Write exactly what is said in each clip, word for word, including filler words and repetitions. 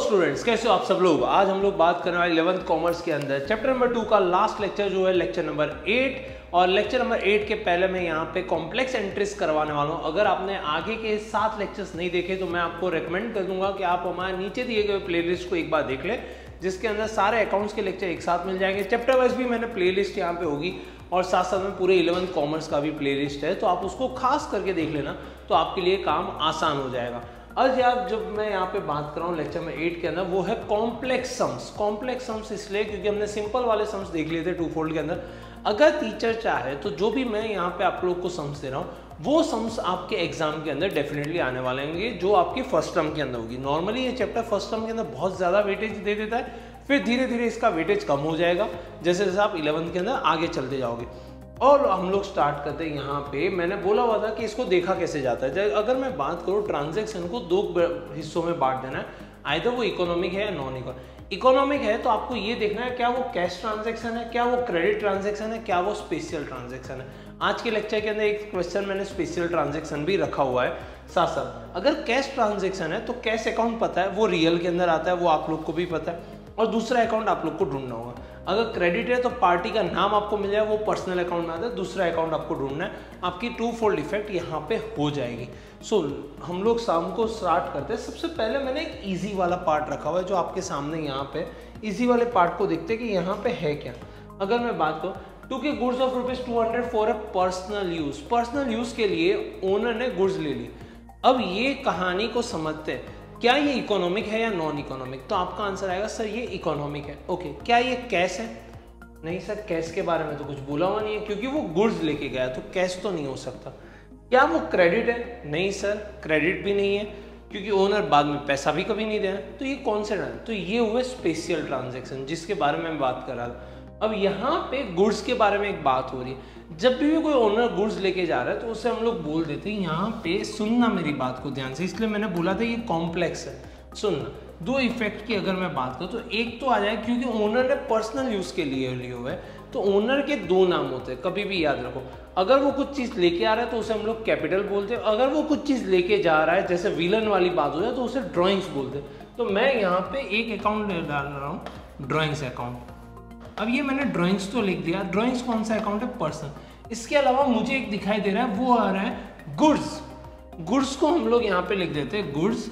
Students, कैसे हो आप सब लोग। आज हम लोग बात करने वाले इलेवंथ कॉमर्स के अंदर चैप्टर नंबर टू का लास्ट लेक्चर जो है लेक्चर नंबर एट। और लेक्चर नंबर एट के पहले मैं यहाँ पे कॉम्प्लेक्स एंट्रीज करवाने वाला हूँ। अगर आपने आगे के सात लेक्चर्स नहीं देखे तो मैं आपको रेकमेंड कर दूंगा कि आप हमारे नीचे दिए गए प्लेलिस्ट को एक बार देख ले, जिसके अंदर सारे अकाउंट्स के लेक्चर एक साथ मिल जाएंगे। चैप्टर वाइज भी मैंने प्लेलिस्ट यहाँ पे होगी और साथ साथ में पूरे इलेवंथ कॉमर्स का भी प्लेलिस्ट है, तो आप उसको खास करके देख लेना, तो आपके लिए काम आसान हो जाएगा। आज यार जब मैं यहाँ पे बात कर रहा हूँ लेक्चर में एट के अंदर, वो है कॉम्प्लेक्स सम्स। कॉम्प्लेक्स सम्स इसलिए क्योंकि हमने सिंपल वाले सम्स देख लिए थे टू फोल्ड के अंदर। अगर टीचर चाहे तो जो भी मैं यहाँ पे आप लोग को सम्स दे रहा हूँ वो सम्स आपके एग्जाम के अंदर डेफिनेटली आने वाले होंगे, जो आपकी फर्स्ट टर्म के अंदर होगी। नॉर्मली ये चैप्टर फर्स्ट टर्म के अंदर बहुत ज़्यादा वेटेज दे देता है, फिर धीरे धीरे इसका वेटेज कम हो जाएगा जैसे जैसे आप इलेवंथ के अंदर आगे चलते जाओगे। और हम लोग स्टार्ट करते हैं यहाँ पे। मैंने बोला हुआ था कि इसको देखा कैसे जाता है। अगर मैं बात करूँ ट्रांजैक्शन को दो हिस्सों में बांट देना है, आइदर वो इकोनॉमिक है या नॉन इकोनॉमिक। इकोनॉमिक है तो आपको ये देखना है क्या वो कैश ट्रांजैक्शन है, क्या वो क्रेडिट ट्रांजैक्शन है, क्या वो स्पेशल ट्रांजैक्शन है। आज के लेक्चर के अंदर एक क्वेश्चन मैंने स्पेशल ट्रांजैक्शन भी रखा हुआ है साथ साथ। अगर कैश ट्रांजैक्शन है तो कैश अकाउंट पता है, वो रियल के अंदर आता है, वो आप लोग को भी पता है, और दूसरा अकाउंट आप लोग को ढूंढना होगा। अगर क्रेडिट है तो पार्टी का नाम आपको मिल जाए, वो पर्सनल अकाउंट में आता है, दूसरा अकाउंट आपको ढूंढना है। आपकी टू फोल्ड इफेक्ट यहाँ पे हो जाएगी। सो so, हम लोग शाम को स्टार्ट करते हैं। सबसे पहले मैंने एक इजी वाला पार्ट रखा हुआ है जो आपके सामने यहाँ पे। इजी वाले पार्ट को देखते हैं कि यहाँ पे है क्या। अगर मैं बात करूँ टू के goods of rupees two hundred for a personal use. Personal use के लिए ओनर ने गुड्स ले ली। अब ये कहानी को समझते हैं, क्या ये इकोनॉमिक है या नॉन इकोनॉमिक। तो आपका आंसर आएगा सर ये इकोनॉमिक है। ओके, क्या ये कैश है? नहीं सर, कैश के बारे में तो कुछ बोला हुआ नहीं है क्योंकि वो गुड्स लेके गया, तो कैश तो नहीं हो सकता। क्या वो क्रेडिट है? नहीं सर, क्रेडिट भी नहीं है क्योंकि ओनर बाद में पैसा भी कभी नहीं देना। तो ये कौन से ट्रांजेक्शन? तो ये हुए स्पेशल ट्रांजेक्शन जिसके बारे में मैं बात कर रहा था। अब यहाँ पे गुड्स के बारे में एक बात हो रही है। जब भी कोई ओनर गुड्स लेके जा रहा है तो उससे हम लोग बोल देते हैं, यहाँ पे सुनना मेरी बात को ध्यान से, इसलिए मैंने बोला था ये कॉम्प्लेक्स है। सुनना, दो इफेक्ट की अगर मैं बात करूँ तो एक तो आ जाए क्योंकि ओनर ने पर्सनल यूज के लिए लिए हुए है, तो ओनर के दो नाम होते हैं, कभी भी याद रखो। अगर वो कुछ चीज लेके आ रहा है तो उसे हम लोग कैपिटल बोलते हैं। अगर वो कुछ चीज लेके जा रहा है जैसे विलन वाली बात हो जाए तो उसे ड्रॉइंग्स बोलते हैं। तो मैं यहाँ पे एक अकाउंट डाल रहा हूँ, ड्रॉइंग्स अकाउंट। अब ये मैंने ड्राइंग्स तो लिख दिया। ड्राइंग्स कौन सा अकाउंट है? पर्सनल। इसके अलावा मुझे एक दिखाई दे रहा है, वो आ रहा है गुड्स। गुड्स को हम लोग यहां पे लिख देते हैं goods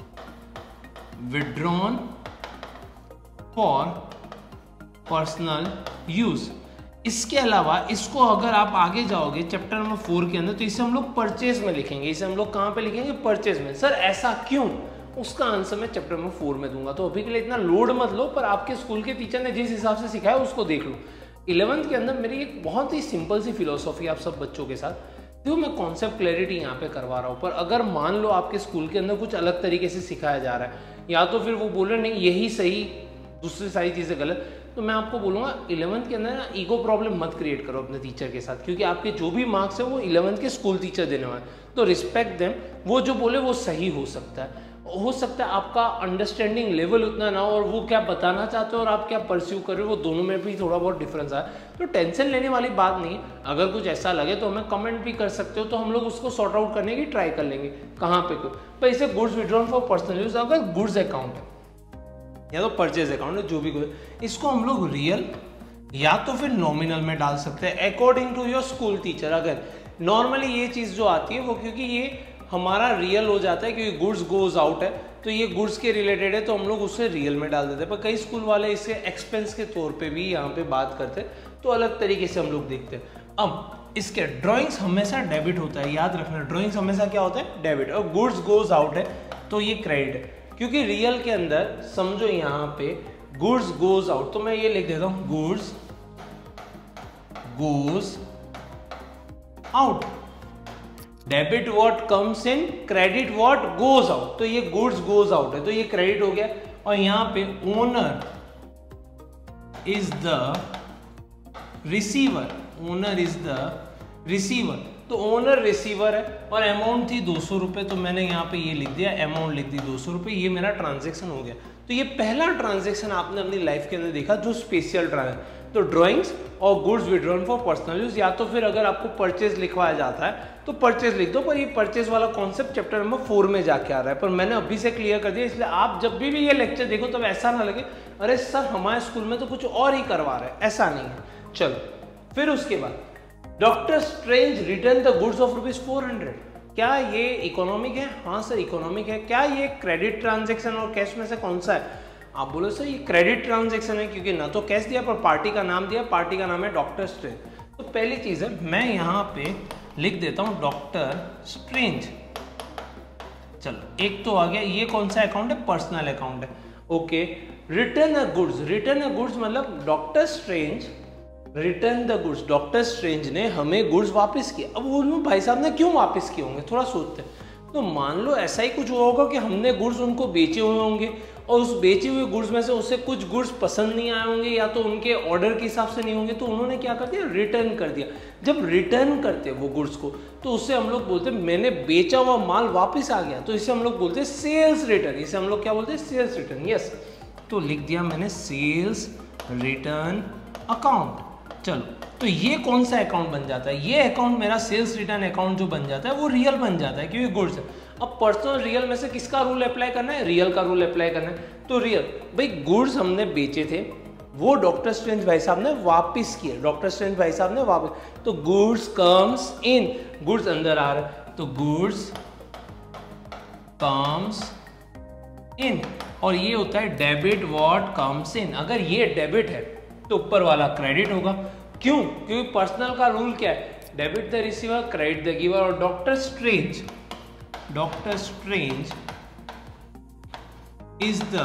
withdrawn for personal use. इसके अलावा इसको अगर आप आगे जाओगे चैप्टर नंबर फोर के अंदर तो इसे हम लोग परचेज में लिखेंगे। इसे हम लोग कहां पे लिखेंगे? परचेज में। सर ऐसा क्यों? उसका आंसर मैं चैप्टर नंबर फोर में दूंगा, तो अभी के लिए इतना लोड मत लो, पर आपके स्कूल के टीचर ने जिस हिसाब से सिखाया उसको देख लो। इलेवंथ के अंदर मेरी एक बहुत ही सिंपल सी फिलोसॉफी आप सब बच्चों के साथ, जो मैं कॉन्सेप्ट क्लैरिटी यहाँ पे करवा रहा हूँ। पर अगर मान लो आपके स्कूल के अंदर कुछ अलग तरीके से सिखाया जा रहा है, या तो फिर वो बोले नहीं यही सही, दूसरी सारी चीज़ें गलत, तो मैं आपको बोलूँगा इलेवंथ के अंदर ना ईगो प्रॉब्लम मत क्रिएट करो अपने टीचर के साथ, क्योंकि आपके जो भी मार्क्स है वो इलेवंथ के स्कूल टीचर देने वाले, तो रिस्पेक्ट देम। वो जो बोले वो सही हो सकता है। हो सकता है आपका अंडरस्टैंडिंग लेवल उतना ना हो, और वो क्या बताना चाहते हो और आप क्या परस्यू कर रहे हो वो दोनों में भी थोड़ा बहुत डिफरेंस आए, तो टेंशन लेने वाली बात नहीं है। अगर कुछ ऐसा लगे तो हमें कमेंट भी कर सकते हो, तो हम लोग उसको सॉर्ट आउट करने की ट्राई कर लेंगे कहाँ पे कोई। पर इसे goods withdrawn for personal use अगर गुड्स अकाउंट है या तो परचेज अकाउंट है, जो भी कोई, इसको हम लोग रियल या तो फिर नॉमिनल में डाल सकते हैं according to your school teacher. अगर नॉर्मली ये चीज़ जो आती है वो क्योंकि ये हमारा रियल हो जाता है क्योंकि गुड्स गोज आउट है, तो ये गुड्स के रिलेटेड है तो हम लोग उससे रियल में डाल देते हैं। पर कई स्कूल वाले इसे एक्सपेंस के तौर पे भी यहाँ पे बात करते हैं, तो अलग तरीके से हम लोग देखते हैं। अब इसके ड्राइंग्स हमेशा डेबिट होता है, याद रखना, ड्राइंग्स हमेशा क्या होता है? डेबिट। और गुड्स गोज आउट है तो ये क्रेडिट है, क्योंकि रियल के अंदर समझो यहाँ पे गुड्स गोज आउट, तो मैं ये लिख देता हूँ goods goes out. Debit what comes in, credit what goes out, तो ये गुड्स गोज आउट है तो ये क्रेडिट हो गया। और यहां पे owner is the receiver, owner is the receiver, तो ओनर रिसीवर है। और अमाउंट थी दो सौ रुपए, तो मैंने यहाँ पे ये लिख दिया, अमाउंट लिख दी दो सौ रुपए। ये मेरा ट्रांजेक्शन हो गया। तो ये पहला ट्रांजेक्शन आपने अपनी लाइफ के अंदर देखा जो स्पेशल ट्रांजेक्शन। तो ड्राइंग्स और goods withdrawn for personal use, या तो फिर अगर आपको परचेज लिखवाया जाता है तो परचेज लिख दो, पर ये परचेज वाला कॉन्सेप्ट चैप्टर नंबर फोर में जाके आ रहा है, पर मैंने अभी से क्लियर कर दिया, इसलिए आप जब भी भी ये लेक्चर देखो तब ऐसा ना लगे अरे सर हमारे स्कूल में तो कुछ और ही करवा रहे हैं, ऐसा नहीं है। चलो फिर उसके बाद Doctor Strange return the goods of rupees four hundred, क्या ये इकोनॉमिक है? हाँ सर इकोनॉमिक है। क्या ये क्रेडिट ट्रांजेक्शन और कैश में से कौन सा है? आप बोलो सर ये क्रेडिट ट्रांजेक्शन है, क्योंकि ना तो कैश दिया पर पार्टी का नाम दिया, पार्टी का नाम है डॉक्टर स्ट्रेंज। तो पहली चीज है मैं यहाँ पे लिख देता हूँ डॉक्टर स्ट्रेंज। चलो एक तो आ गया, ये कौन सा अकाउंट है? पर्सनल अकाउंट है। Okay, return a goods, return a goods मतलब Doctor Strange return the goods, Doctor Strange ने हमें गुड्स वापस किए। अब उन्होंने भाई साहब ने क्यों वापस किए होंगे, थोड़ा सोचते हैं। तो मान लो ऐसा ही कुछ हुआ होगा कि हमने गुड्स उनको बेचे हुए होंगे और उस बेचे हुए गुड्स में से उसे कुछ गुड्स पसंद नहीं आए होंगे या तो उनके ऑर्डर के हिसाब से नहीं होंगे, तो उन्होंने क्या कर दिया? रिटर्न कर दिया। जब रिटर्न करते वो गुड्स को तो उससे हम लोग बोलते हैं मैंने बेचा हुआ माल वापस आ गया, तो इसे हम लोग बोलते हैं सेल्स रिटर्न। इसे हम लोग क्या बोलते हैं? Sales return. यस, तो लिख दिया मैंने सेल्स रिटर्न अकाउंट। चलो तो ये कौन सा अकाउंट बन जाता है? ये अकाउंट मेरा सेल्स रिटर्न अकाउंट जो बन जाता है वो रियल बन जाता है, क्योंकि गुड्स है। अब पर्सनल रियल में से किसका रूल अप्लाई करना है? रियल का रूल अप्लाई करना है। तो रियल भाई गुड्स हमने बेचे थे, वो डॉक्टर स्ट्रेंज भाई साहब ने वापस किए, डॉक्टर स्ट्रेंज भाई साहब ने वापस, तो गुड्स कम्स इन, गुड्स अंदर आ रहा है, तो गुड्स कम्स इन, और ये होता है डेबिट व्हाट कम्स इन। अगर ये डेबिट है तो ऊपर वाला क्रेडिट होगा। क्यों? क्योंकि पर्सनल का रूल क्या है? Debit the receiver, credit the giver. और Doctor Strange Doctor Strange is the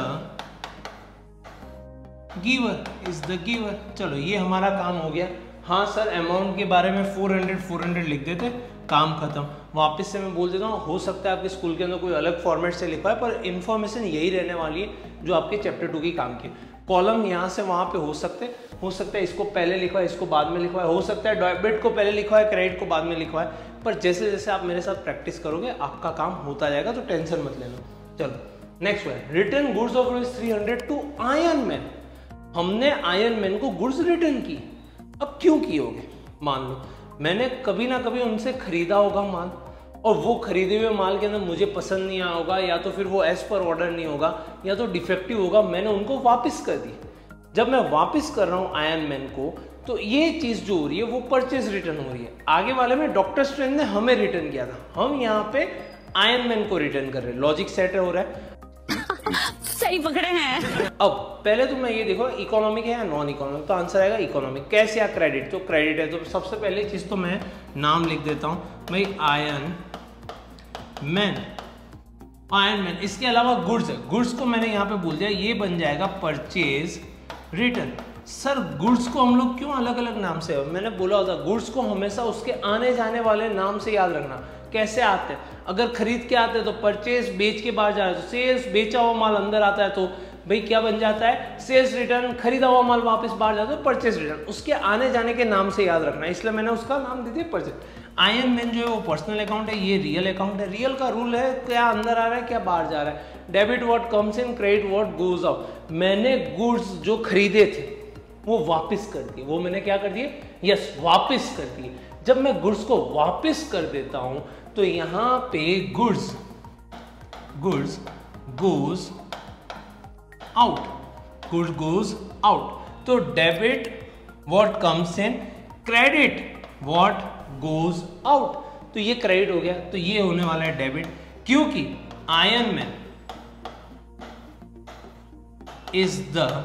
giver, is the giver. चलो ये हमारा काम हो गया। हाँ सर अमाउंट के बारे में फोर हंड्रेड फोर हंड्रेड लिख देते, काम खत्म। वापस से मैं बोल देता हूँ, हो सकता है आपके स्कूल के अंदर कोई अलग फॉर्मेट से लिखा है, पर इंफॉर्मेशन यही रहने वाली है जो आपके चैप्टर टू की काम की। कॉलम यहाँ से वहाँ पे हो सकते हो सकता है इसको पहले लिखवा है, इसको बाद में लिखवा है, हो सकता है डेबिट को पहले लिखवा है, क्रेडिट को बाद में लिखवा है, पर जैसे जैसे आप मेरे साथ प्रैक्टिस करोगे आपका काम होता जाएगा, तो टेंशन मत लेना। चलो नेक्स्ट है return goods of three hundred to Iron Man. हमने आयरन मैन को गुड्स रिटर्न की। अब क्यों किए होगे? मान लो मैंने कभी ना कभी उनसे खरीदा होगा माल, और वो खरीदे हुए माल के अंदर मुझे पसंद नहीं आया होगा, या तो फिर वो एज पर ऑर्डर नहीं होगा, या तो डिफेक्टिव होगा, मैंने उनको वापस कर दी। जब मैं वापस कर रहा हूँ आयरन मैन को, तो ये चीज जो हो रही है वो परचेज रिटर्न हो रही है। आगे वाले में डॉक्टर स्ट्रेंज ने हमें रिटर्न किया था, हम यहाँ पे आयरन मैन को रिटर्न कर रहे हैं। लॉजिक सेट हो रहा है? सही पकड़े हैं। अब पहले तो मैं ये देखो इकोनॉमिक है या नॉन इकोनॉमिक, तो आंसर आएगा इकोनॉमिक। कैश या क्रेडिट? तो क्रेडिट है, तो सबसे पहले चीज तो मैं नाम लिख देता हूँ भाई आयरन मैन, आयरन मैन। इसके अलावा गुड्स है, गुड्स को मैंने यहाँ पे बोल दिया, ये बन जाएगा परचेज रिटर्न। सर गुड्स को हम लोग क्यों अलग अलग नाम से? मैंने बोला होता गुड्स को हमेशा उसके आने जाने वाले नाम से याद रखना। कैसे आते हैं? अगर खरीद के आते हैं तो परचेज, बेच के बाहर जा रहे हैं तो सेल्स, बेचा हुआ माल अंदर आता है तो भाई क्या बन जाता है? Sales return. खरीदा हुआ माल वापस बाहर जाता है तो परचेज रिटर्न। उसके आने जाने के नाम से याद रखना, इसलिए मैंने उसका नाम दे दिया परचेज। आयरन मैन जो है वो पर्सनल अकाउंट है, ये रियल अकाउंट है। रियल का रूल है क्या अंदर आ रहा है क्या बाहर जा रहा है। Debit what comes in, credit what goes out. मैंने गुड्स जो खरीदे थे वो वापस कर दिए। वो मैंने क्या कर दिए? यस वापस कर दिए। जब मैं गुड्स को वापस कर देता हूं तो यहां पे goods goods goes out, goods goes out. तो debit what comes in, credit what goes out. तो ये क्रेडिट हो गया, तो ये होने वाला है डेबिट, क्योंकि Iron Man is the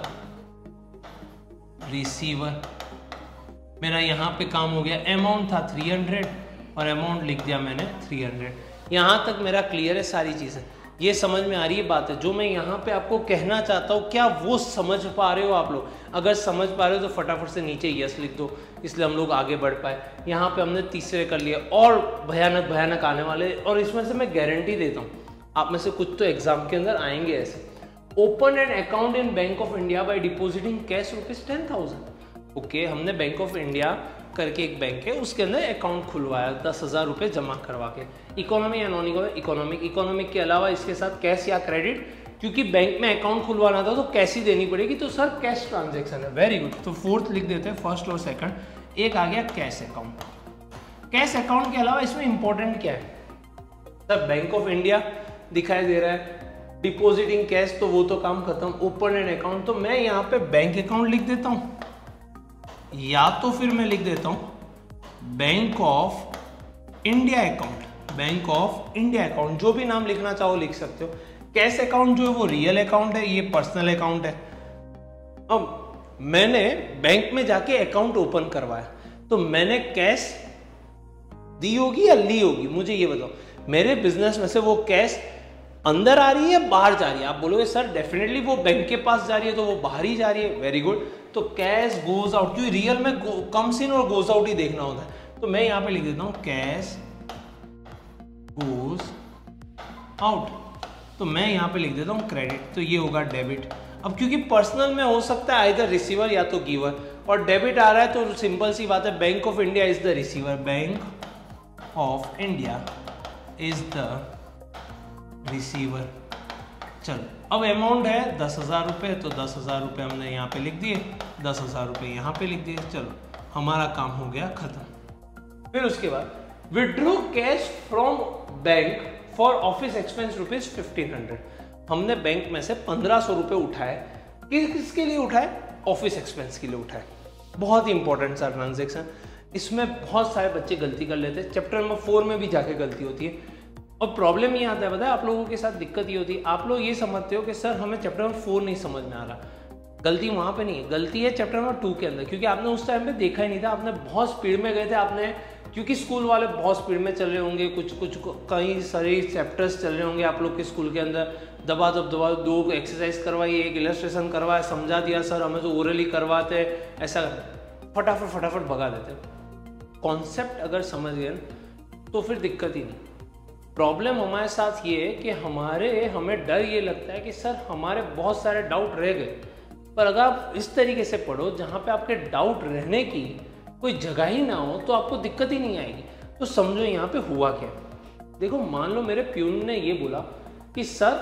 receiver. मेरा यहां पे काम हो गया। अमाउंट था थ्री हंड्रेड और अमाउंट लिख दिया मैंने थ्री हंड्रेड। यहां तक मेरा क्लियर है सारी चीजें, ये समझ में आ रही है बात है जो मैं यहाँ पे आपको कहना चाहता हूँ। क्या वो समझ पा रहे हो आप लोग? अगर समझ पा रहे हो तो फटाफट से नीचे यस लिख दो, इसलिए हम लोग आगे बढ़ पाए। यहाँ पे हमने तीसरे कर लिए, और भयानक भयानक आने वाले, और इसमें से मैं गारंटी देता हूँ आप में से कुछ तो एग्जाम के अंदर आएंगे ऐसे। Open an account in Bank of India by depositing cash rupees ten thousand. Okay, हमने बैंक ऑफ इंडिया करके एक बैंक है उसके अंदर अकाउंट खुलवाया दस हजार रुपये जमा करवा के। इकोनॉमी या नॉन इकोनॉमिक? इकोनॉमिक के अलावा इसके साथ कैश या क्रेडिट? क्योंकि बैंक में अकाउंट खुलवाना था तो कैश ही देनी पड़ेगी, तो सर कैश ट्रांजेक्शन है। वेरी गुड, तो फोर्थ लिख देते हैं, फर्स्ट और सेकंड। एक आ गया कैश अकाउंट। कैश अकाउंट के अलावा इसमें इंपॉर्टेंट क्या है सर? बैंक ऑफ इंडिया दिखाई दे रहा है, डिपॉजिटिंग कैश, तो वो तो काम खत्म। ओपन एंड अकाउंट, तो मैं यहाँ पे बैंक अकाउंट लिख देता हूँ, या तो फिर मैं लिख देता हूँ Bank of India account. Bank of India account, जो भी नाम लिखना चाहो लिख सकते हो। कैश अकाउंट जो है वो रियल अकाउंट है, ये पर्सनल अकाउंट है। अब मैंने बैंक में जाके अकाउंट ओपन करवाया, तो मैंने कैश दी होगी या ली होगी, मुझे ये बताओ। मेरे बिजनेस में से वो कैश अंदर आ रही है बाहर जा रही है? आप बोलोगे सर डेफिनेटली वो बैंक के पास जा रही है तो वो बाहर ही जा रही है। वेरी गुड, तो कैश गोज आउट, क्योंकि रियल में कम्स इन और गोज आउट ही देखना होता है। तो मैं यहां पे लिख देता हूं कैश गोज आउट, तो मैं यहां पे लिख देता हूं क्रेडिट, तो ये होगा डेबिट। अब क्योंकि पर्सनल में हो सकता है आइदर रिसीवर या तो गिवर, और डेबिट आ रहा है तो सिंपल सी बात है, Bank of India is the receiver, Bank of India is the receiver. चलो, अब अमाउंट है दस हजार रुपये, तो दस हजार रुपये हमने यहाँ पे लिख दिए, दस हजार रुपये यहाँ पे लिख दिए। चलो, हमारा काम हो गया खत्म। फिर उसके बाद withdraw cash from bank for office expense rupees fifteen hundred. हमने बैंक में से पंद्रह सौ रुपये उठाए, किस किसके लिए उठाए? ऑफिस एक्सपेंस के लिए उठाए। बहुत ही इंपॉर्टेंट सा ट्रांजेक्शन, इसमें बहुत सारे बच्चे गलती कर लेते हैं, चैप्टर नंबर फोर में भी जाके गलती होती है। और प्रॉब्लम ये आता है, पता है आप लोगों के साथ दिक्कत ये होती है, आप लोग ये समझते हो कि सर हमें चैप्टर नंबर फोर नहीं समझ में आ रहा। गलती वहाँ पे नहीं है, गलती है चैप्टर नंबर टू के अंदर, क्योंकि आपने उस टाइम पे देखा ही नहीं था, आपने बहुत स्पीड में गए थे। आपने क्योंकि स्कूल वाले बहुत स्पीड में चल रहे होंगे, कुछ कुछ कई सारे चैप्टर्स चल रहे होंगे आप लोग के स्कूल के अंदर, दबा दब दबा दो एक्सरसाइज करवाई, एक इलस्ट्रेशन करवाया, समझा दिया, सर हमें तो ओरली करवाते, ऐसा फटाफट फटाफट भगा देते। कॉन्सेप्ट अगर समझ गए तो फिर दिक्कत ही नहीं। प्रॉब्लम हमारे साथ ये है कि हमारे हमें डर ये लगता है कि सर हमारे बहुत सारे डाउट रह गए, पर अगर आप इस तरीके से पढ़ो जहाँ पे आपके डाउट रहने की कोई जगह ही ना हो तो आपको दिक्कत ही नहीं आएगी। तो समझो यहाँ पे हुआ क्या। देखो, मान लो मेरे प्यून ने ये बोला कि सर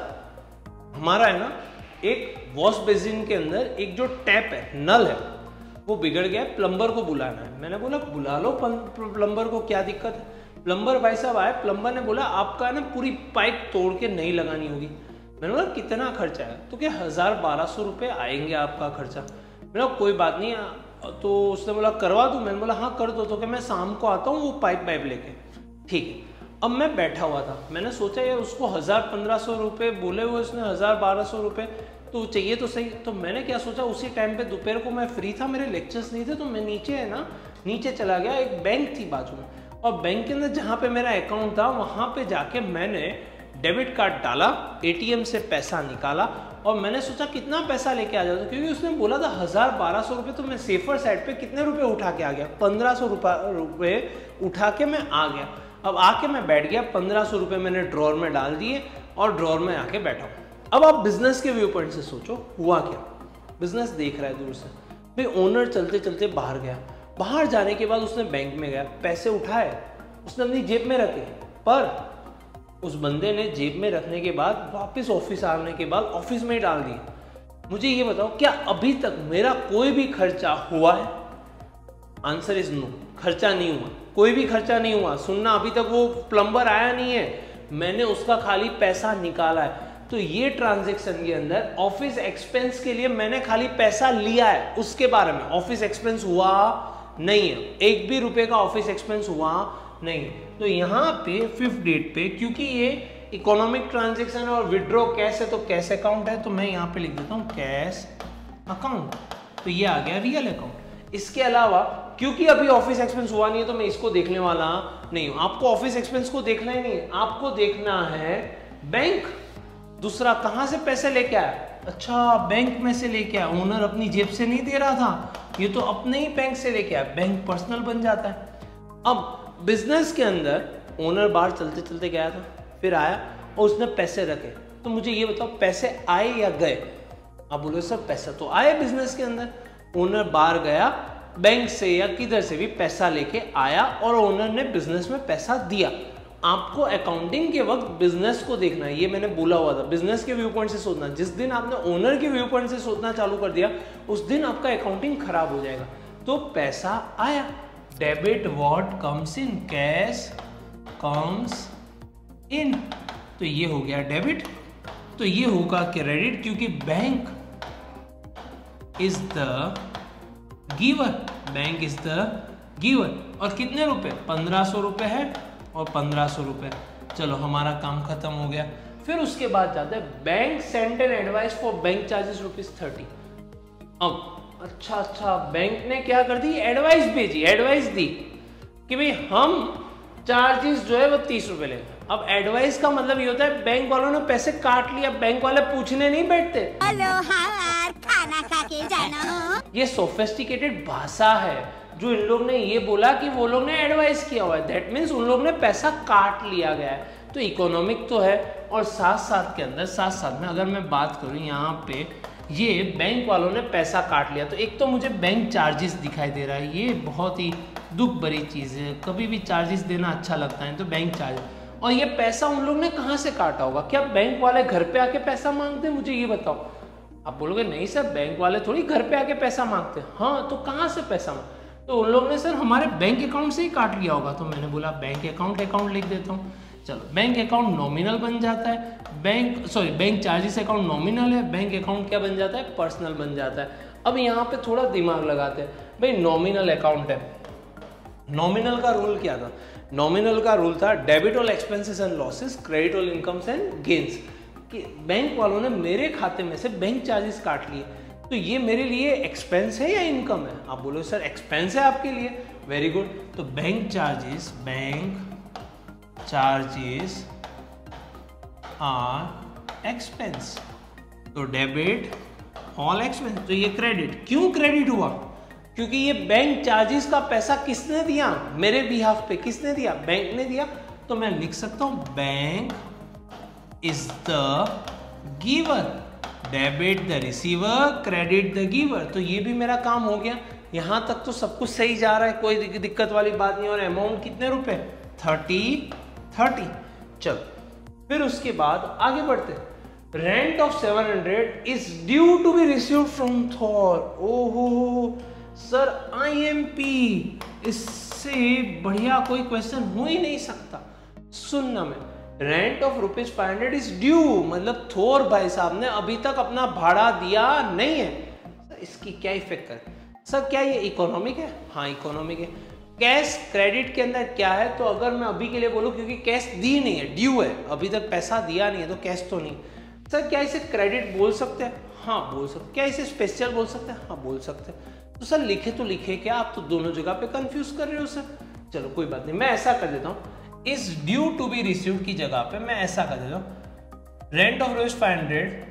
हमारा है ना एक वॉश बेसिन के अंदर एक जो टैप है, नल है, वो बिगड़ गया, प्लम्बर को बुलाना है। मैंने बोला बुला लो प्लम्बर को, क्या दिक्कत है। प्लम्बर भाई साहब आए, प्लम्बर ने बोला आपका ना पूरी पाइप तोड़ के नई लगानी होगी। मैंने बोला कितना खर्चा है? तो क्या हजार बारह सौ रुपये आएंगे आपका खर्चा। मैंने बोला कोई बात नहीं, तो उसने बोला करवा दूँ। मैंने बोला हाँ कर दो। तो क्या मैं शाम को आता हूँ वो पाइप पाइप लेके। ठीक है। अब मैं बैठा हुआ था, मैंने सोचा यार उसको हजार पंद्रह सौ रुपये बोले हुए, उसने हजार बारह सौ रुपये तो चाहिए तो सही। तो मैंने क्या सोचा, उसी टाइम पे दोपहर को मैं फ्री था, मेरे लेक्चर्स नहीं थे, तो मैं नीचे है ना नीचे चला गया। एक बैंक थी बाजू में, और बैंक के अंदर जहाँ पे मेरा अकाउंट था वहाँ पे जाके मैंने डेबिट कार्ड डाला, एटीएम से पैसा निकाला, और मैंने सोचा कितना पैसा लेके आ जाता, क्योंकि उसने बोला था हजार बारह सौ रुपये। तो मैं सेफर साइड पे कितने रुपए उठा के आ गया, पंद्रह सौ रुपये उठा के मैं आ गया। अब आके मैं बैठ गया, पंद्रह सौ रुपये मैंने ड्रॉर में डाल दिए और ड्रॉर में आके बैठा हूँ। अब आप बिजनेस के व्यू पॉइंट से सोचो, हुआ क्या। बिजनेस देख रहा है दूर से, भाई ओनर चलते चलते बाहर गया, बाहर जाने के बाद उसने बैंक में गया, पैसे उठाए, उसने अपनी जेब में रखे, पर उस बंदे ने जेब में रखने के बाद वापस ऑफिस आने के बाद ऑफिस में ही डाल दिए। मुझे ये बताओ, क्या अभी तक मेरा कोई भी खर्चा हुआ है? आंसर इज नो, खर्चा नहीं हुआ, कोई भी खर्चा नहीं हुआ। सुनना, अभी तक वो प्लम्बर आया नहीं है, मैंने उसका खाली पैसा निकाला है। तो ये ट्रांजैक्शन के अंदर ऑफिस एक्सपेंस के लिए मैंने खाली पैसा लिया है, उसके बारे में ऑफिस एक्सपेंस हुआ नहीं है, एक भी रुपए का ऑफिस एक्सपेंस हुआ नहीं। तो यहाँ पे फिफ्थ डेट पे, क्योंकि ये इकोनॉमिक ट्रांजैक्शन है और विड्रॉ कैश है तो कैश अकाउंट है, तो मैं यहाँ पे लिख देता हूँ कैश अकाउंट। तो ये आ गया रियल अकाउंट। इसके अलावा क्योंकि अभी ऑफिस एक्सपेंस हुआ नहीं है तो मैं इसको देखने वाला नहीं हूँ। आपको ऑफिस एक्सपेंस को देखना ही नहीं है, आपको देखना है बैंक। दूसरा, कहाँ से पैसे लेके आया? अच्छा, बैंक में से लेके आया, ओनर अपनी जेब से नहीं दे रहा था, ये तो अपने ही बैंक से लेके आया, बैंक पर्सनल बन जाता है। अब बिजनेस के अंदर ओनर बाहर चलते चलते गया था, फिर आया और उसने पैसे रखे। तो मुझे ये बताओ, पैसे आए या गए? आप बोलो सर पैसा तो आए बिजनेस के अंदर, ओनर बाहर गया, बैंक से या किधर से भी पैसा लेके आया और ओनर ने बिजनेस में पैसा दिया। आपको अकाउंटिंग के वक्त बिजनेस को देखना है, ये मैंने बोला हुआ था, बिजनेस के व्यू पॉइंट से सोचना। जिस दिन आपने ओनर के व्यू पॉइंट से सोचना चालू कर दिया उस दिन आपका अकाउंटिंग खराब हो जाएगा। तो पैसा आया, debit what comes in, cash comes in, तो ये हो गया डेबिट। तो ये होगा क्रेडिट क्योंकि bank is the giver, bank is the giver. और कितने रुपए, पंद्रह सौ रुपए है और पंद्रह सौ रुपए। चलो हमारा काम खत्म हो गया। फिर उसके बाद जाते हैं bank sent an advice for bank charges rupees thirty. अब अच्छा अच्छा बैंक ने क्या कर दी, एडवाइस भेजी, एडवाइस दी कि भाई हम चार्जेस जो है वो तीस रुपए लेंगे। अब एडवाइस का मतलब ये होता है बैंक वालों ने पैसे काट लिया, बैंक वाले पूछने नहीं बैठते, हेलो हार खाना खा के जाना। ये सोफिस्टिकेटेड भाषा है जो इन लोग ने ये बोला कि वो लोग ने एडवाइस किया हुआ है, दैट मीन्स उन लोग ने पैसा काट लिया गया है। तो इकोनॉमिक तो है और साथ साथ के अंदर साथ साथ में अगर मैं बात करूं यहाँ पे ये बैंक वालों ने पैसा काट लिया, तो एक तो मुझे बैंक चार्जेस दिखाई दे रहा है, ये बहुत ही दुख भरी चीज़ है, कभी भी चार्जेस देना अच्छा लगता है, तो बैंक चार्जेस। और ये पैसा उन लोग ने कहाँ से काटा होगा, क्या बैंक वाले घर पे आके पैसा मांगते हैं, मुझे ये बताओ। आप बोलोगे नहीं सर बैंक वाले थोड़ी घर पे आके पैसा मांगते हैं। हाँ तो कहाँ से पैसा मांग, तो उन लोग ने सर हमारे बैंक अकाउंट से ही काट लिया होगा। तो मैंने बोला बैंक अकाउंट अकाउंट लिख देता हूँ। चलो बैंक अकाउंट नॉमिनल बन जाता है, bank sorry bank charges account nominal है, बैंक अकाउंट क्या बन जाता है, पर्सनल बन जाता है। अब यहाँ पे थोड़ा दिमाग लगाते हैं, भाई नॉमिनल अकाउंट है, नॉमिनल का रूल क्या था, नॉमिनल का रूल था debit all expenses and losses, credit all incomes and gains. कि बैंक वालों ने मेरे खाते में से बैंक चार्जेस काट लिए, तो ये मेरे लिए एक्सपेंस है या इनकम है। आप बोलो सर एक्सपेंस है आपके लिए, वेरी गुड। तो bank charges, bank charges are expense, तो डेबिट ऑल एक्सपेंस, तो ये क्रेडिट। क्यों क्रेडिट हुआ, क्योंकि ये बैंक चार्जेस का पैसा किसने दिया, मेरे बिहाफ पे किसने दिया, बैंक ने दिया। तो मैं लिख सकता हूं bank is the giver, debit the receiver, credit the giver. तो ये भी मेरा काम हो गया। यहां तक तो सब कुछ सही जा रहा है, कोई दिक्कत वाली बात नहीं। और अमाउंट कितने रुपए, थर्टी थर्टी। चलो फिर उसके बाद आगे बढ़ते, rent of seven hundred is due to be received from Thor. ओहो सर आई एम पी, इससे बढ़िया कोई क्वेश्चन हो ही नहीं सकता। सुनना मैं, rent of rupees five hundred is due, मतलब थोर भाई साहब ने अभी तक अपना भाड़ा दिया नहीं है। सर इसकी क्या इफेक्ट है, सर क्या ये इकोनॉमिक है, हाँ इकोनॉमिक है। कैश क्रेडिट के अंदर क्या है, तो अगर मैं अभी के लिए बोलूं क्योंकि कैश दी नहीं है, ड्यू है, अभी तक पैसा दिया नहीं है, तो कैश तो नहीं। सर क्या इसे क्रेडिट बोल सकते हैं, हाँ बोल सकते। क्या इसे स्पेशल बोल सकते हैं, हाँ बोल सकते हैं। तो सर लिखे तो लिखे क्या, आप तो दोनों जगह पे कंफ्यूज कर रहे हो सर। चलो कोई बात नहीं, मैं ऐसा कर देता हूँ, is due to be received की जगह पे मैं ऐसा कर देता हूँ, rent of rupees five hundred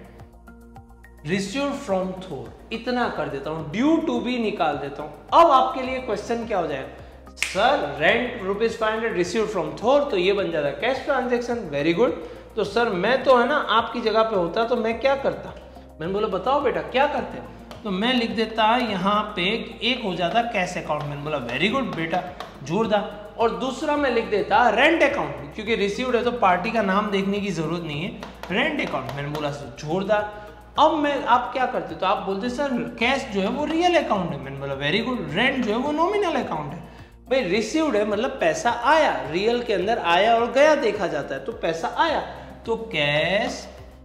received from Thor, इतना कर देता हूँ, ड्यू टू बी निकाल देता हूँ। अब आपके लिए क्वेश्चन क्या हो जाएगा, sir rent rupees five hundred received from Thor, तो ये बन जाता है कैश ट्रांजेक्शन, वेरी गुड। तो सर मैं तो है ना आपकी जगह पे होता तो मैं क्या करता, मैंने बोला बताओ बेटा क्या करते, तो मैं लिख देता यहाँ पे एक हो जाता कैश अकाउंट, मैंने बोला वेरी गुड बेटा जोरदार। और दूसरा मैं लिख देता रेंट अकाउंट, क्योंकि रिसीव्ड है तो पार्टी का नाम देखने की जरूरत नहीं है, रेंट अकाउंट, मैंने बोला जोरदार। अब मैं आप क्या करते, तो आप बोलते सर कैश जो है वो रियल अकाउंट है, मैंने बोला वेरी गुड। रेंट जो है वो नॉमिनल अकाउंट है, भाई रिसीव्ड है मतलब पैसा आया, रियल के अंदर आया और गया देखा जाता है, तो पैसा आया, तो cash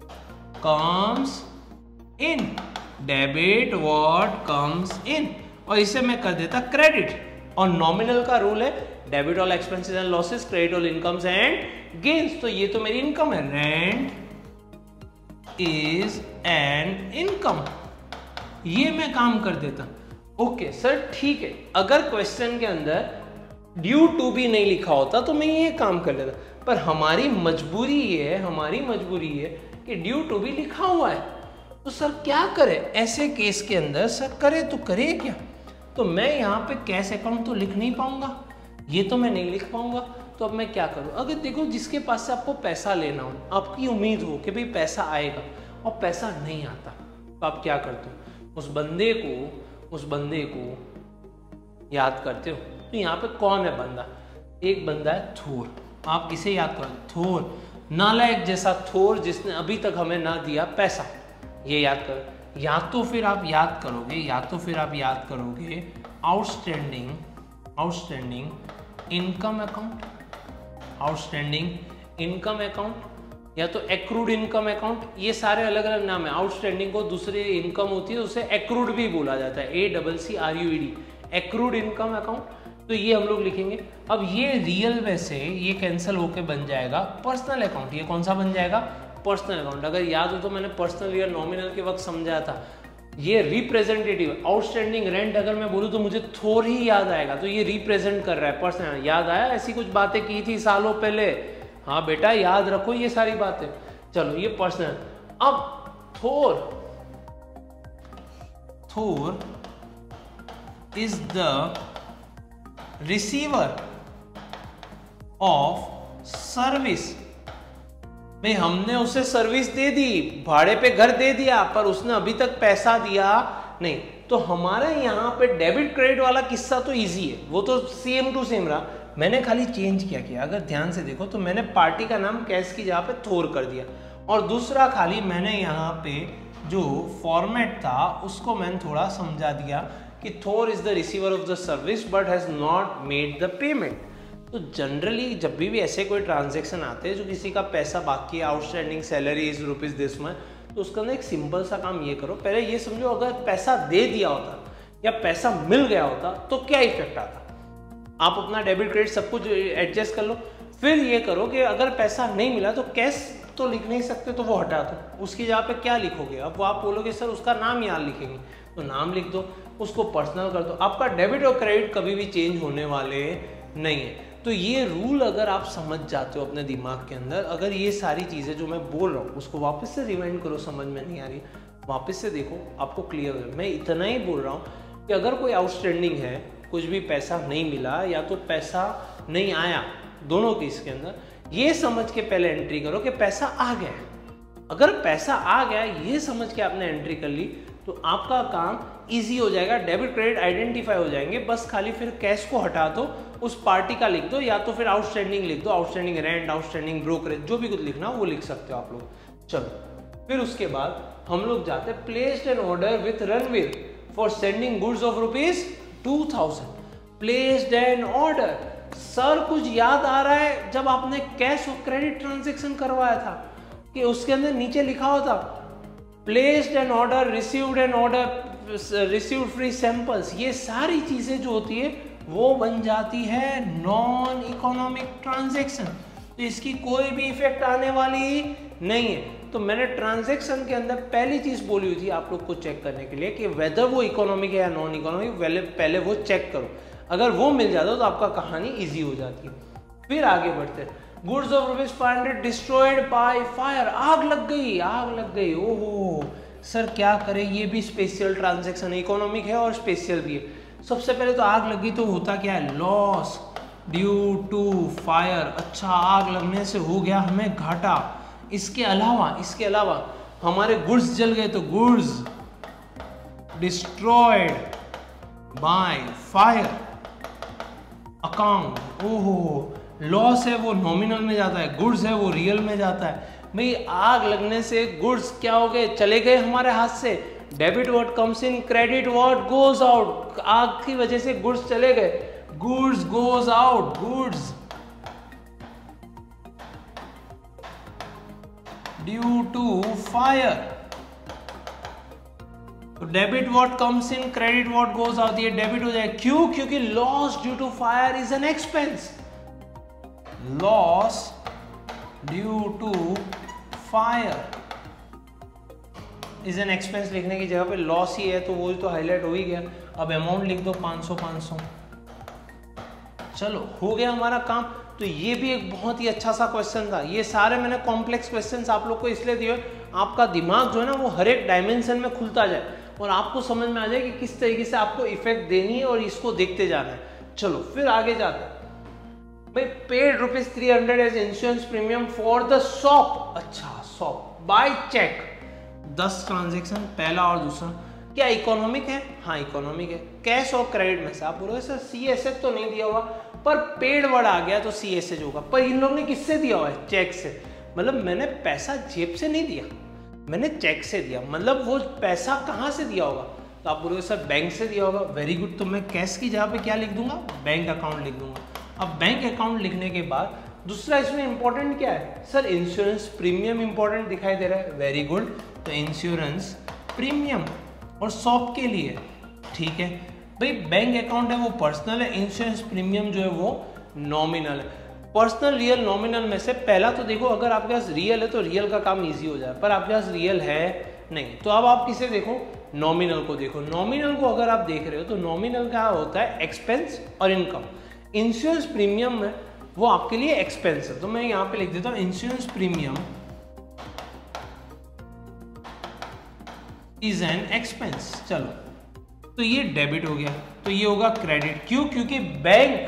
comes in, debit what comes in, और इसे मैं कर देता क्रेडिट। और नॉमिनल का रूल है debit all expenses and losses, credit all incomes and gains, तो ये तो मेरी इनकम है, रेंट इज एन इनकम, ये मैं काम कर देता। ओके सर ठीक है, अगर क्वेश्चन के अंदर ड्यू टू बी नहीं लिखा होता तो मैं ये काम कर लेता, पर हमारी मजबूरी ये है, हमारी मजबूरी ये कि ड्यू टू बी लिखा हुआ है, तो सर क्या करे ऐसे केस के अंदर, सर करे तो करे क्या। तो मैं यहाँ पे कैश अकाउंट तो लिख नहीं पाऊंगा, ये तो मैं नहीं लिख पाऊंगा, तो अब मैं क्या करूँ। अगर देखो जिसके पास से आपको पैसा लेना हो, आपकी उम्मीद हो कि भाई पैसा आएगा और पैसा नहीं आता, तो आप क्या करते हो, उस बंदे को उस बंदे को याद करते हो। तो यहाँ पे कौन है बंदा, एक बंदा है थोर, आप किसे याद करोगे? थोर, नालायक जैसा थोर जिसने अभी तक हमें ना दिया पैसा, ये याद करो। या तो फिर आप याद करोगे या तो फिर आप याद करोगे outstanding outstanding income account, outstanding income account या तो एक्रूड इनकम अकाउंट, ये सारे अलग अलग नाम है। आउटस्टैंडिंग को दूसरी इनकम होती है उसे एक्रूड भी बोला जाता है, A double C R U E D, accrued income account. तो ये हम लोग लिखेंगे। अब ये रियल में से ये कैंसिल होके बन जाएगा पर्सनल अकाउंट। ये कौन सा बन जाएगा? Personal account. अगर याद हो तो मैंने पर्सनल या नॉमिनल के वक्त समझाया था, ये रिप्रेजेंटेटिव आउटस्टैंडिंग रेंट अगर मैं बोलूँ तो मुझे थोर ही याद आएगा, तो ये रिप्रेजेंट कर रहा है पर्सनल। याद आया? ऐसी कुछ बातें की थी सालों पहले। हाँ बेटा याद रखो ये सारी बातें। चलो ये पर्सनल। अब Thor Thor is the receiver of service. भाई हमने उसे सर्विस दे दी, भाड़े पे घर दे दिया, पर उसने अभी तक पैसा दिया नहीं। तो हमारे यहाँ पे डेबिट क्रेडिट वाला किस्सा तो इजी है, वो तो सेम टू सेम रहा। मैंने खाली चेंज क्या किया, अगर ध्यान से देखो तो मैंने पार्टी का नाम कैश की जगह पे थोर कर दिया, और दूसरा खाली मैंने यहाँ पे जो फॉर्मेट था उसको मैंने थोड़ा समझा दिया कि Thor is the receiver of the service but has not made the payment. तो जनरली जब भी भी ऐसे कोई ट्रांजेक्शन आते हैं जो किसी का पैसा बाकी है, outstanding salary is rupees this much, तो उसके अंदर एक सिंपल सा काम ये करो, पहले ये समझो अगर पैसा दे दिया होता या पैसा मिल गया होता तो क्या इफेक्ट आता। आप अपना डेबिट क्रेडिट सब कुछ एडजस्ट कर लो, फिर ये करो कि अगर पैसा नहीं मिला तो कैश तो लिख नहीं सकते तो वो हटा दो, उसकी जगह पे क्या लिखोगे? अब वो आप बोलोगे सर उसका नाम यहाँ लिखेंगे, तो नाम लिख दो, उसको पर्सनल कर दो। आपका डेबिट और क्रेडिट कभी भी चेंज होने वाले नहीं है। तो ये रूल अगर आप समझ जाते हो अपने दिमाग के अंदर, अगर ये सारी चीज़ें जो मैं बोल रहा हूँ उसको वापस से रिवाइंड करो, समझ में नहीं आ रही वापस से देखो, आपको क्लियर हो। मैं इतना ही बोल रहा हूँ कि अगर कोई आउटस्टैंडिंग है, कुछ भी पैसा नहीं मिला या तो पैसा नहीं आया, दोनों के इसके अंदर ये समझ के पहले एंट्री करो कि पैसा आ गया। अगर पैसा आ गया ये समझ के आपने एंट्री कर ली तो आपका काम इजी हो जाएगा, डेबिट क्रेडिट आइडेंटिफाई हो जाएंगे। बस खाली फिर कैश को हटा दो, उस पार्टी का लिख दो, या तो फिर आउटस्टैंडिंग लिख दो, आउटस्टैंडिंग रेंट, आउटस्टैंडिंग ब्रोकरेज, जो भी कुछ लिखना हो वो लिख सकते हो आप लोग। चलो फिर उसके बाद हम लोग जाते हैं placed an order with Ranveer for sending goods of rupees two thousand. Placed an order, sir कुछ याद आ रहा है जब आपने कैश और क्रेडिट ट्रांजेक्शन करवाया था कि उसके अंदर नीचे लिखा होता placed an order, received an order, received free samples, ये सारी चीजें जो होती है वो बन जाती है नॉन इकोनॉमिक ट्रांजैक्शन। तो इसकी कोई भी इफेक्ट आने वाली नहीं है। तो मैंने ट्रांजैक्शन के अंदर पहली चीज बोली हुई थी आप लोग को चेक करने के लिए कि वेदर वो इकोनॉमिक है या नॉन इकोनॉमिक, पहले वो चेक करो। अगर वो मिल जाता तो आपका कहानी इजी हो जाती है। फिर आगे बढ़ते हैं। Goods of rupees five hundred destroyed by fire, आग लग गई, आग लग गई। ओहो सर क्या करें, ये भी स्पेशल ट्रांजैक्शन है, इकोनॉमिक है और स्पेशल भी है। सबसे पहले तो आग लगी तो होता क्या है, लॉस ड्यू टू फायर। अच्छा आग लगने से हो गया हमें घाटा। इसके अलावा इसके अलावा हमारे गुड्स जल गए तो goods destroyed by fire account. ओहो लॉस है वो नॉमिनल में जाता है, गुड्स है वो रियल में जाता है। भाई आग लगने से गुड्स क्या हो गए, चले गए हमारे हाथ से। Debit what comes in, credit what goes out. आग की वजह से गुड्स चले गए, goods goes out, goods due to fire. तो debit what comes in, credit what goes out, ये डेबिट हो जाए। क्यों? क्योंकि loss due to fire is an expense. Loss due to fire is an expense लिखने की जगह पे लॉस ही है तो वो तो हाईलाइट हो ही गया। अब अमाउंट लिख दो पाँच सौ पाँच सौ। चलो हो गया हमारा काम। तो ये भी एक बहुत ही अच्छा सा क्वेश्चन था। ये सारे मैंने कॉम्प्लेक्स क्वेश्चंस आप लोग को इसलिए दिए, आपका दिमाग जो है ना वो हर एक डायमेंशन में खुलता जाए और आपको समझ में आ जाए कि किस तरीके से आपको इफेक्ट देनी है और इसको देखते जाना है। चलो फिर आगे जाते हैं। भाई paid rupees three hundred as insurance premium for the shop. अच्छा शॉप बाय चेक, दस ट्रांजेक्शन, पहला और दूसरा। क्या इकोनॉमिक है? हाँ इकोनॉमिक है। कैश और क्रेडिट में से आप बोलोगे सर सी एस एफ तो नहीं दिया हुआ, पर पेड वर्ड आ गया तो सी एस एच होगा। पर इन लोगों ने किससे दिया हुआ है? चेक से। मतलब मैंने पैसा जेब से नहीं दिया, मैंने चेक से दिया। मतलब वो पैसा कहाँ से दिया होगा? तो आप बोलोगे सर बैंक से दिया होगा। वेरी गुड, तो मैं कैश की जगह पे क्या लिख दूंगा? बैंक अकाउंट लिख दूंगा। अब बैंक अकाउंट लिखने के बाद दूसरा इसमें इंपॉर्टेंट क्या है? सर इंश्योरेंस प्रीमियम इंपॉर्टेंट दिखाई दे रहा है। वेरी गुड, तो इंश्योरेंस प्रीमियम और शॉप के लिए, ठीक है भाई। बैंक अकाउंट है वो पर्सनल है, इंश्योरेंस प्रीमियम जो है वो नॉमिनल है। पर्सनल, रियल, नॉमिनल में से पहला तो देखो, अगर आपके पास रियल है तो रियल का काम इजी हो जाए, पर आपके पास रियल है नहीं, तो अब आप किसे देखो? नॉमिनल को देखो। नॉमिनल को अगर आप देख रहे हो तो नॉमिनल क्या होता है? एक्सपेंस और इनकम। इंश्योरेंस प्रीमियम में वो आपके लिए एक्सपेंस है, तो मैं यहां पे लिख देता हूं insurance premium is an expense. चलो, तो ये डेबिट हो गया, तो ये होगा क्रेडिट। क्यों? क्योंकि बैंक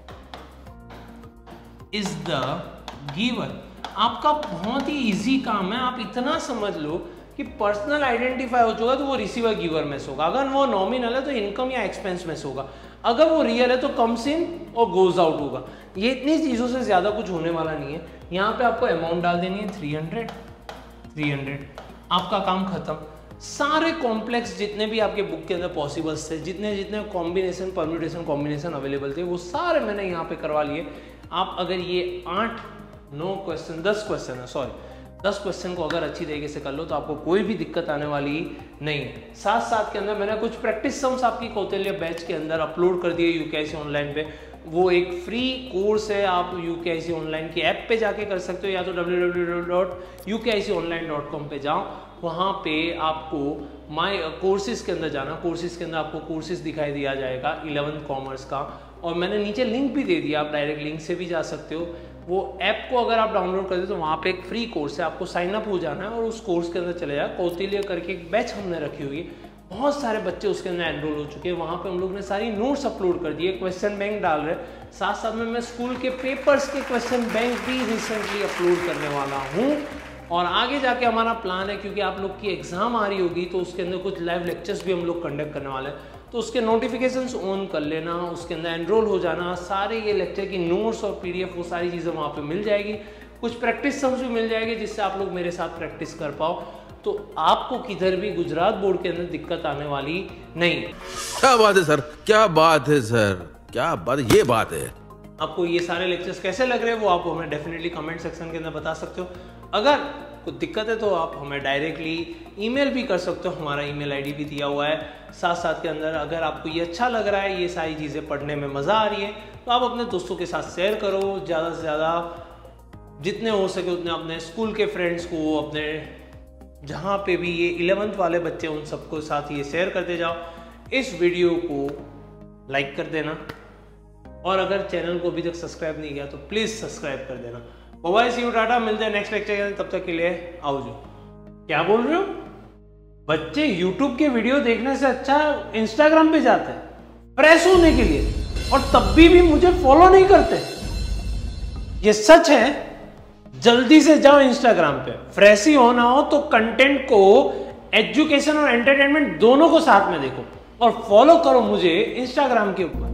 इज द गिवर। आपका बहुत ही इजी काम है, आप इतना समझ लो कि पर्सनल आइडेंटिफाई हो चुका तो वो रिसीवर गिवर में से होगा। अगर वो नॉमिनल है तो इनकम या एक्सपेंस में से होगा। अगर वो रियल है तो कम्स इन और गोज आउट होगा। ये इतनी चीज़ों से ज़्यादा कुछ होने वाला नहीं है। यहाँ पे आपको अमाउंट डाल देनी है थ्री हंड्रेड, थ्री हंड्रेड, आपका काम खत्म। सारे कॉम्प्लेक्स जितने भी आपके बुक के अंदर पॉसिबल्स थे, जितने जितने कॉम्बिनेशन, परम्यूटेशन, कॉम्बिनेशन अवेलेबल थे, वो सारे मैंने यहाँ पे करवा लिए। आप अगर ये आठ नौ क्वेश्चन, दस क्वेश्चन है, सॉरी दस क्वेश्चन को अगर अच्छी तरीके से कर लो तो आपको कोई भी दिक्कत आने वाली नहीं है। साथ साथ के अंदर मैंने कुछ प्रैक्टिस सम्स आपकी कौटिल्य बैच के अंदर अपलोड कर दिए यूकेआईसी ऑनलाइन पे। वो एक फ्री कोर्स है, आप यूकेआईसी ऑनलाइन की ऐप पे जाके कर सकते हो, या तो W W W dot U K I C online dot com पे जाओ। वहाँ पे आपको माई कोर्सेज के अंदर जाना, कोर्सेज के अंदर आपको कोर्सेज दिखाई दिया जाएगा इलेवेंथ कॉमर्स का, और मैंने नीचे लिंक भी दे दिया, आप डायरेक्ट लिंक से भी जा सकते हो। वो ऐप को अगर आप डाउनलोड कर दे तो वहाँ पे एक फ्री कोर्स है, आपको साइन अप हो जाना है और उस कोर्स के अंदर चले जाए। कौटिल्य करके एक बैच हमने रखी हुई है, बहुत सारे बच्चे उसके अंदर एनरोल हो चुके हैं। वहाँ पे हम लोग ने सारी नोट्स अपलोड कर दिए, क्वेश्चन बैंक डाल रहे, साथ साथ में मैं स्कूल के पेपर्स के क्वेश्चन बैंक भी रिसेंटली अपलोड करने वाला हूँ। और आगे जाके हमारा प्लान है, क्योंकि आप लोग की एग्जाम आ रही होगी तो उसके अंदर कुछ लाइव लेक्चर्स भी हम लोग कंडक्ट करने वाले हैं, तो उसके नोटिफिकेशंस ऑन कर लेना, उसके अंदर एनरोल हो जाना। सारे ये लेक्चर की नोट्स और पीडीएफ वो सारी चीज़ें वहाँ पे मिल जाएगी। कुछ प्रैक्टिस सम्स भी मिल जाएगी जिससे आप लोग मेरे साथ प्रैक्टिस कर पाओ, तो आपको किधर भी गुजरात बोर्ड के अंदर दिक्कत आने वाली नहीं है। क्या बात है सर, क्या बात है सर, क्या बात, ये बात है। आपको ये सारे लेक्चर्स कैसे लग रहे हैं वो आप हमें डेफिनेटली कमेंट सेक्शन के अंदर बता सकते हो। अगर कुछ दिक्कत है तो आप हमें डायरेक्टली ईमेल भी कर सकते हो, हमारा ईमेल आईडी भी दिया हुआ है साथ साथ के अंदर। अगर आपको ये अच्छा लग रहा है, ये सारी चीज़ें पढ़ने में मज़ा आ रही है, तो आप अपने दोस्तों के साथ शेयर करो, ज़्यादा से ज़्यादा जितने हो सके उतने अपने स्कूल के फ्रेंड्स को, अपने जहाँ पे भी ये इलेवेंथ वाले बच्चे उन सबको साथ ये शेयर करते जाओ। इस वीडियो को लाइक कर देना, और अगर चैनल को अभी तक सब्सक्राइब नहीं किया तो प्लीज़ सब्सक्राइब कर देना। बाय, सी यू, टाटा, मिलते हैं नेक्स्ट लेक्चर के, तब तक के लिए आओ जो। क्या बोल रहे हो बच्चे? यूट्यूब के वीडियो देखने से अच्छा इंस्टाग्राम पे जाते हैं फ्रेश होने के लिए, और तब भी भी मुझे फॉलो नहीं करते। ये सच है। जल्दी से जाओ इंस्टाग्राम पे, फ्रेश ही होना हो तो कंटेंट को, एजुकेशन और एंटरटेनमेंट दोनों को साथ में देखो, और फॉलो करो मुझे इंस्टाग्राम के ऊपर।